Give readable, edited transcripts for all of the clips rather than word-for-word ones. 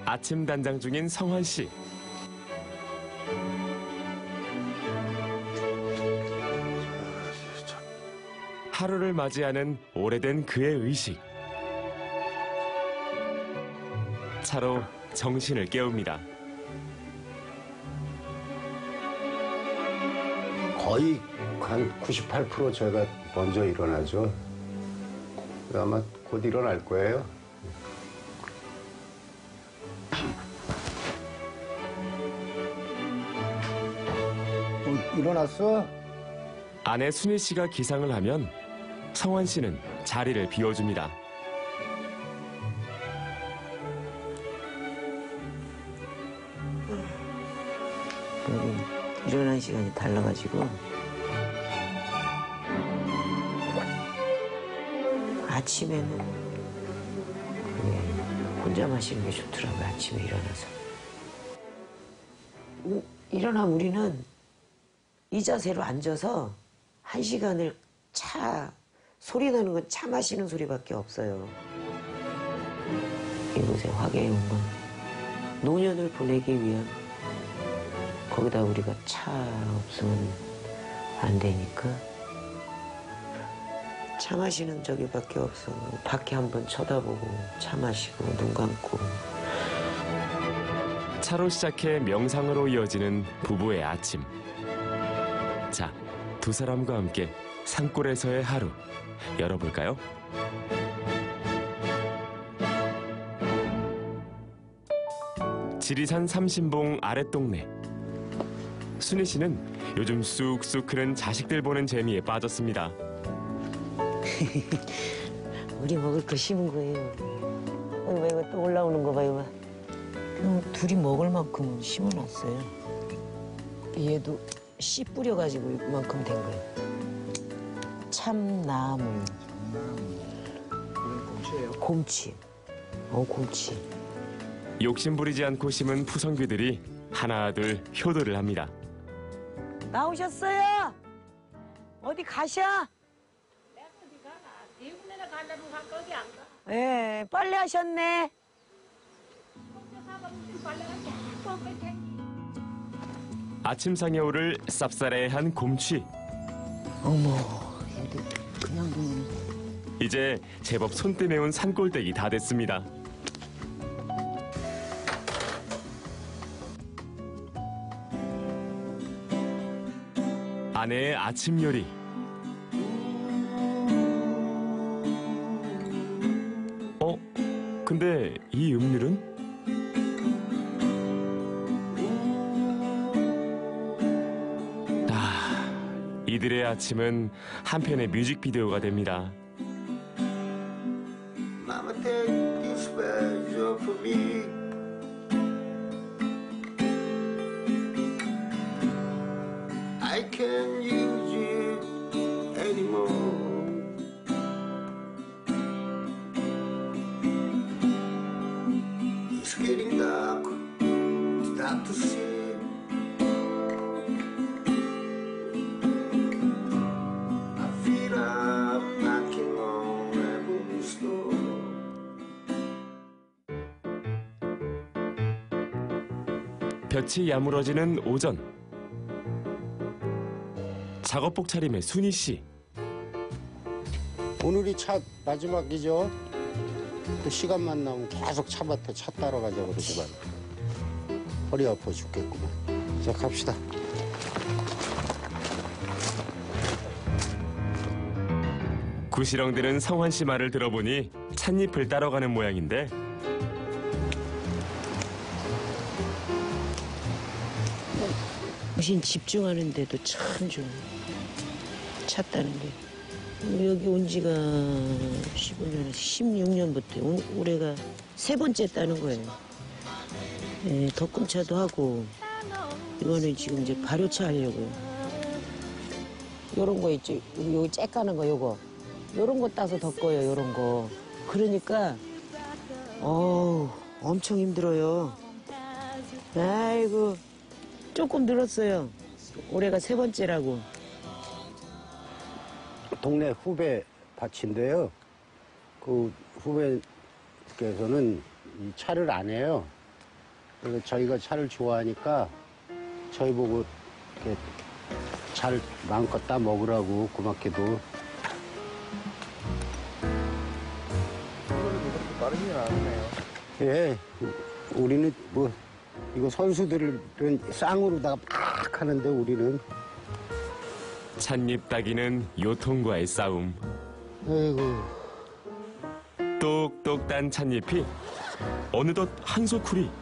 아침 단장 중인 성환 씨. 하루를 맞이하는 오래된 그의 의식. 차로 정신을 깨웁니다. 거의 한 98% 저희가 먼저 일어나죠. 아마 곧 일어날 거예요. 일어났어? 아내 순희 씨가 기상을 하면 성환 씨는 자리를 비워줍니다. 일어나는 시간이 달라가지고 아침에는 혼자 마시는 게 좋더라고요. 아침에 일어나서. 일어나면 우리는 이 자세로 앉아서 1시간을 소리 나는 건 차 마시는 소리밖에 없어요. 이곳에 화계에 온 건 노년을 보내기 위한, 거기다 우리가 차 없으면 안 되니까 차 마시는 저기밖에 없어. 밖에 한번 쳐다보고 차 마시고 눈 감고. 차로 시작해 명상으로 이어지는 부부의 아침. 자, 두 사람과 함께 산골에서의 하루 열어볼까요? 지리산 삼신봉 아랫동네. 순희 씨는 요즘 쑥쑥 크는 자식들 보는 재미에 빠졌습니다. 우리 먹을 거 심은 거예요. 이거 또 올라오는 거 봐요. 둘이 먹을 만큼 심어놨어요. 얘도 씨 뿌려가지고 이만큼 된 거예요. 참나물. 곰치. 곰치. 욕심 부리지 않고 심은 푸성귀들이 하나둘 효도를 합니다. 나오셨어요? 어디 가셔? 예, 빨래 하셨네. 아침상에 오를 쌉싸래한 곰취. 어머, 그냥 두면. 이제 제법 손때 매운 산골댁이 다 됐습니다. 아내의 아침 요리. 근데 이 음률은? 이들의 아침은 한편의 뮤직비디오가 됩니다. Mama, take this special for me. I can't use it anymore. It's getting dark. It's dark to see. 볕이 야무러지는 오전. 작업복 차림의 순희 씨. 오늘이 차 마지막이죠. 또 시간만 나면 계속 차밭에 차 따라가자 그러지만 허리 아파 죽겠구만. 자, 갑시다. 구시렁대는 성환 씨 말을 들어보니 찻잎을 따러 가는 모양인데 당신 집중하는데도 참 좋아. 차 따는 게. 여기 온 지가 15년, 16년부터 올해가 3번째 따는 거예요. 예, 덕금차도 하고 이거는 지금 이제 발효차 하려고요. 요런 거 있죠. 여기 쬐 까는 거 요거. 요런 거 따서 덮어요, 요런 거. 그러니까 엄청 힘들어요. 아이고. 조금 늘었어요. 올해가 3번째라고. 동네 후배 밭인데요. 그 후배께서는 이 차를 안 해요. 그래서 저희가 차를 좋아하니까 저희 보고 이렇게 잘 마음껏 따 먹으라고 고맙게도. 빠르진 않네요. 예, 우리는 뭐 이거 선수들은 쌍으로다가 막 하는데 우리는 찻잎 따기는 요통과의 싸움. 아이고. 똑똑 딴 찻잎이 어느덧 한 소쿠리.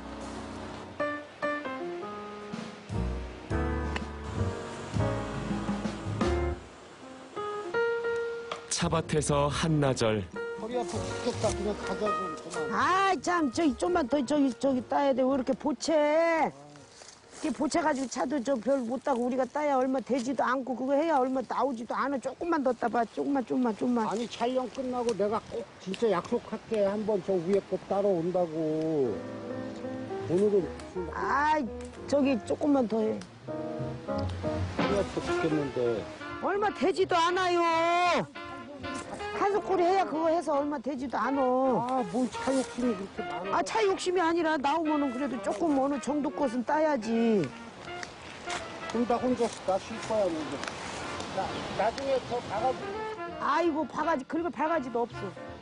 차밭에서 한나절. 허리 아파 죽겠다. 그냥 가자고. 그만. 아, 참, 저기 좀만 더 저기 따야 돼. 왜 이렇게 보채? 이렇게 보채가지고 차도 저 별 못 따고 우리가 따야 얼마 되지도 않고 그거 해야 얼마 나오지도 않아. 조금만 더 따봐. 조금만. 아니 촬영 끝나고 내가 꼭 진짜 약속할게. 한번 저 위에 거 따러 온다고. 오늘은 아, 저기 조금만 더 해. 허리 아파 죽겠는데. 얼마 되지도 않아요. 한 소쿠리 해야 그거 해서 얼마 되지도 않아. 아, 뭘 차 욕심이 그렇게 많아. 아, 차 욕심이 아니라 나오면은 그래도 조금 어느 정도 것은 따야지. 둘 다 혼자서 나 쉴 거야, 먼저. 나중에 저 가가지고. 아이고, 바가지, 그리고 바가지도 없어.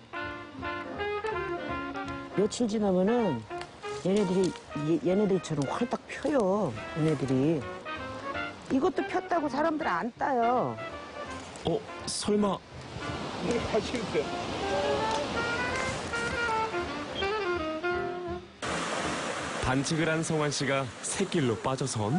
며칠 지나면은 얘네들처럼 활딱 펴요, 얘네들이. 이것도 폈다고 사람들 안 따요. 설마 하시는데. 반칙을 한 성환 씨가 새길로 빠져선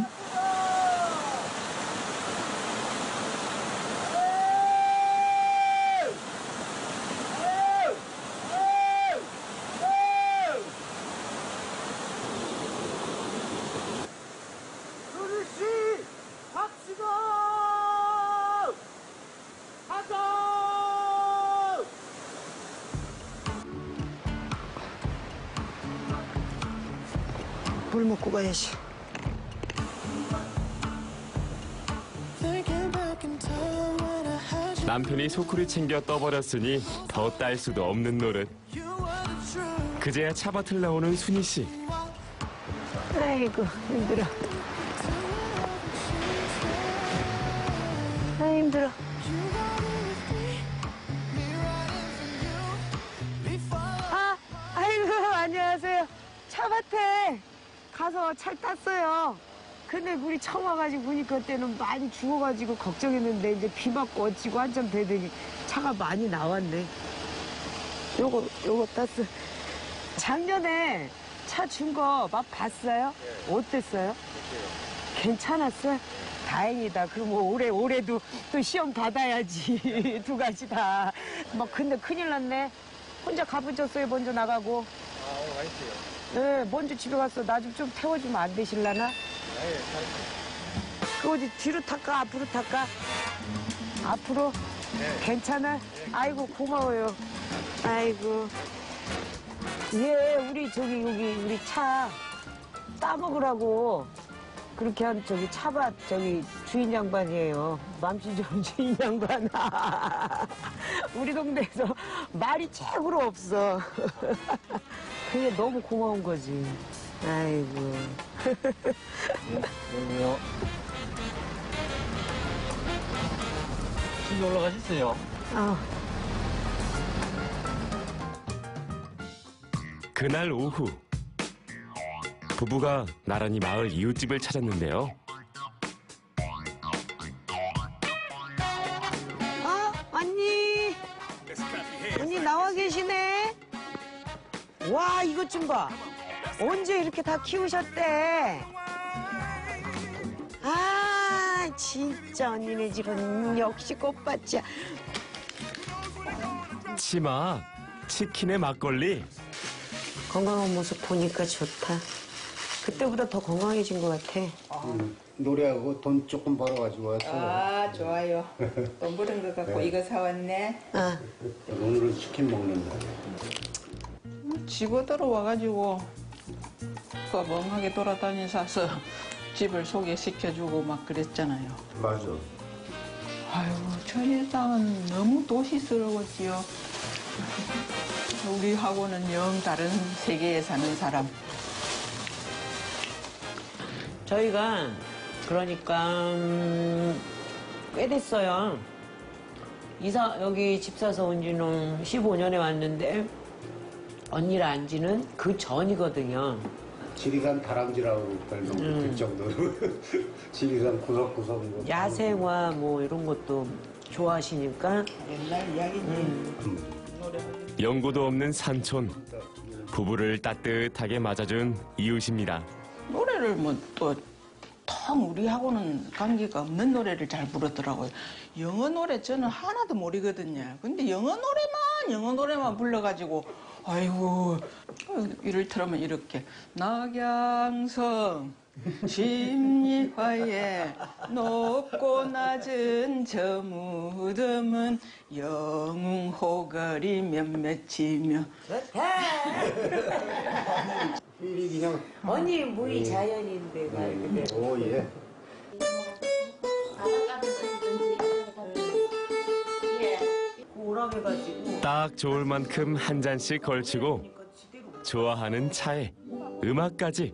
물 먹고 가야지. 남편이 소쿠리 챙겨 떠버렸으니 더 딸 수도 없는 노릇. 그제야 차밭을 나오는 순희 씨. 아이고, 힘들어. 아, 힘들어. 아이고, 안녕하세요. 차밭에 가서 찰 땄어요. 근데 물이 처음 와가지고 보니까 그때는 많이 죽어가지고 걱정했는데 이제 비 맞고 어찌고 한참 되더니 차가 많이 나왔네. 요거 땄어. 작년에 차 준 거 맛 봤어요? 어땠어요? 괜찮았어요? 다행이다. 그럼 뭐 올해도 또 시험 받아야지. 두 가지 다. 막 근데 큰일 났네. 혼자 가부졌어요. 먼저 나가고. 오늘 맛있어요. 네, 먼저 집에 갔어. 나 좀 태워주면 안 되실라나? 네, 그거 어디 뒤로 탈까? 앞으로 탈까? 앞으로? 네. 괜찮아? 아이고, 고마워요. 아이고. 예, 우리 우리 차 따먹으라고 그렇게 한 차밭 주인 양반이에요. 맘씨 좋은 주인 양반. 우리 동네에서 말이 최고로 없어. 그게 너무 고마운 거지. 아이고. 여기요. 집에 올라가셨어요? 그날 오후 부부가 나란히 마을 이웃집을 찾았는데요. 언니. 언니 나와 계시네. 와, 이것 좀 봐. 언제 이렇게 다 키우셨대? 아, 진짜 언니네 집은 역시 꽃밭이야. 치마, 치킨에 막걸리. 건강한 모습 보니까 좋다. 그때보다 더 건강해진 것 같아. 노래하고 돈 조금 벌어가지고 왔어. 아, 좋아요. 돈 버는 것 같고 이거 사왔네. 아, 오늘은 치킨 먹는다. 지고 들어와가지고 그 멍하게 돌아다니셔서 집을 소개시켜주고 막 그랬잖아요. 맞아. 아유, 저 일당은 너무 도시스러웠지요. 우리하고는 영 다른 세계에 사는 사람. 저희가 그러니까 꽤 됐어요. 여기 집 사서 온 지는 15년에 왔는데 언니랑 안 지는 그 전이거든요. 지리산 다람쥐라고 별명 붙을 정도로 지리산 구석구석 야생화 뭐 이런 것도 좋아하시니까 옛날 이야기지. 연고도 없는 산촌. 부부를 따뜻하게 맞아준 이웃입니다. 노래를 뭐 또 통 우리하고는 관계가 없는 노래를 잘 부르더라고요. 영어 노래 저는 하나도 모르거든요. 근데 영어 노래만 불러가지고 아이고 이를테면 이렇게 낙양성 심리화에 높고 낮은 저 무덤은 영웅호걸이 몇몇이며 일이 그냥 언니 무의 자연인데 말 그대로. 오 예. 오락해가지고 딱 좋을 만큼 한 잔씩 걸치고 좋아하는 차에 음악까지.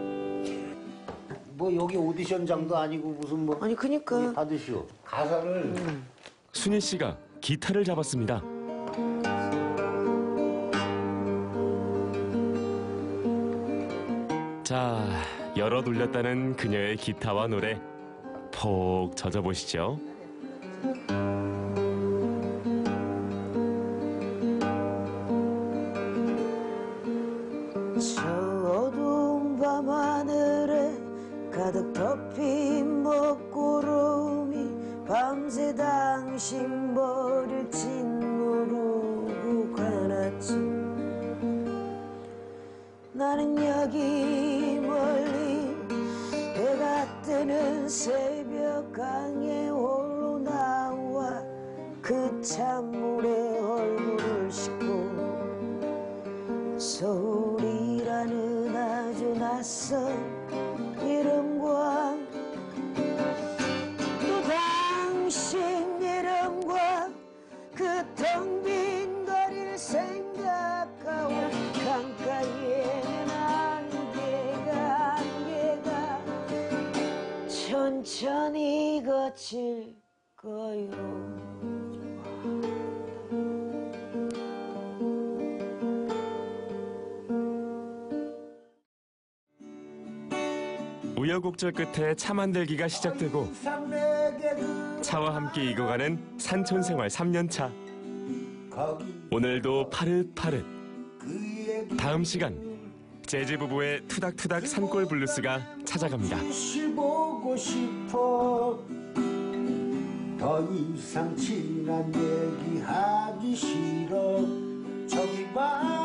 뭐 여기 오디션장도 아니고 무슨 뭐 아니 그니까 받으시오. 가사를 순희 씨가 기타를 잡았습니다. 자, 열어 돌렸다는 그녀의 기타와 노래 폭 젖어보시죠. 저 어두운 밤하늘에 가득 덮인 먹구름이 밤새 당신 버릴진 모르고 가놨지. 나는 여기 멀리 해가 뜨는 새벽강에 홀로 나와 그 찬물에 얼굴을 씻고 서울이라는 아주 낯선 이름과 또 당신 이름과 그 텅 빈 거리를 생각하고 강가에는 안개가 천천히 거칠 거요. 우여곡절 끝에 차 만들기가 시작되고 차와 함께 익어가는 산촌 생활 3년차. 오늘도 파릇파릇. 다음 시간 재즈 부부의 투닥투닥 산골 블루스가 찾아갑니다. 보고 싶어. 더 이상 지난 얘기 하기 싫어. 저기 봐.